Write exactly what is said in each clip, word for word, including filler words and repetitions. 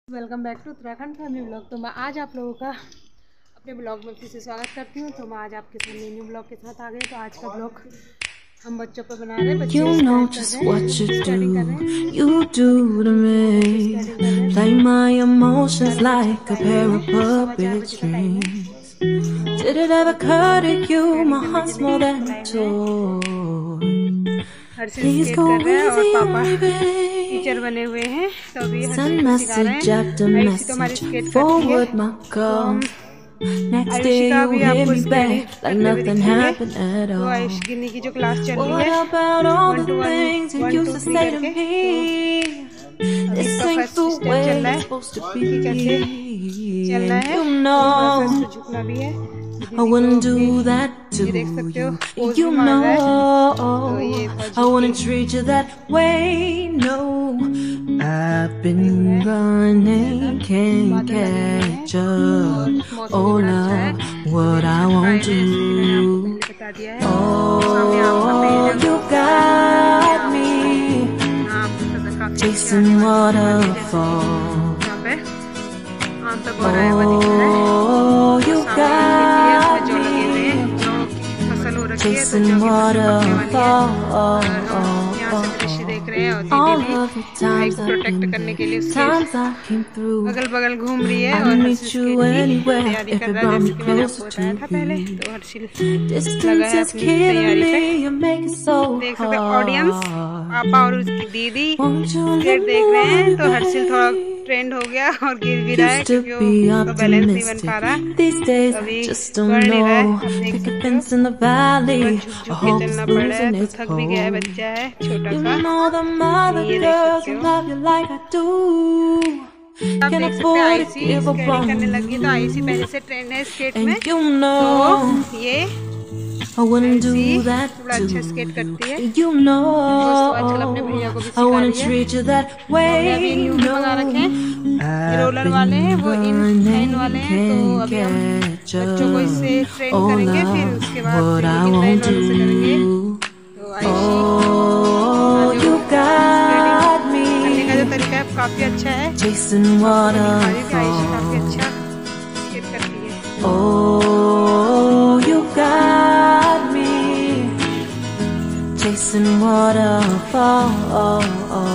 Welcome back to Uttarakhand family blog. तो मैं आज आप लोगों का अपने ब्लॉग में फिर से स्वागत करती हूँ। तो मैं आज आपके सामने न्यू ब्लॉग के साथ आ गई। तो आज का ब्लॉग हम बच्चों पर बना रहे हैं। बच्चे You know just what you do, you do to me. Play my emotions like a pair of puppet strings. Did it ever occur to you my heart's more than a toy? Please go easy on me, babe. Teacher बने हुए हैं तो अभी Send message after message, forward my call. Next day you hear me back like nothing happened at all. What about all the things you used to say to me? This ain't the way it's supposed to be. And you know I wouldn't do that to you. You know I wouldn't treat you that way. No, I've been running, can't catch up. Oh love, what I won't do. Oh, you got me chasing waterfalls. Oh, you got me chasing waterfalls. All of the times I came through, times I came through. अगल बगल घूम रही है I'd meet you anywhere if it brought me closer to you. Distance is killing me, you make it so hard. Audience पापा और उसकी दीदी cricket देख रहे हैं। तो हर्षिल थोड़ा ट्रेंड हो गया और गिर भी रहा है क्योंकि वो बैलेंस नहीं बन पा रहा। These days I just don't know. Pick a fence in the valley. I hope it's losing its थक भी गया है, बच्चा है छोटा You सा। know the mother girls who love you like I do. Can afford to give up on करने लगी तो आईसी पहले से ट्रेंड है स्केट में। And you know तो ये I wouldn't do that थोड़ा अच्छा स्केट करती है। You know आजकल अपने भैया को भी I सिखा wouldn't रही है। treat you that way. New मंगा रखे हैं, रोलर वाले हैं, वो इन लाइन वाले हैं। तो अभी हम बच्चों को इससे ट्रेन करेंगे, फिर उसके बाद इन लाइन वालों से करेंगे। तो आईशी करने का जो तरीका है काफी अच्छा है। Chasing waterfalls. आईशी काफी अच्छा स्केट करती है। Oh, you got me chasing waterfalls.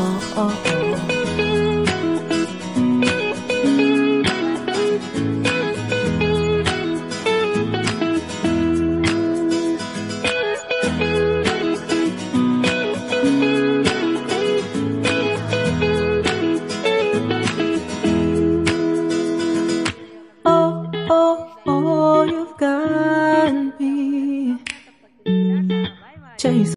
Oh, oh, oh, you've got me chasing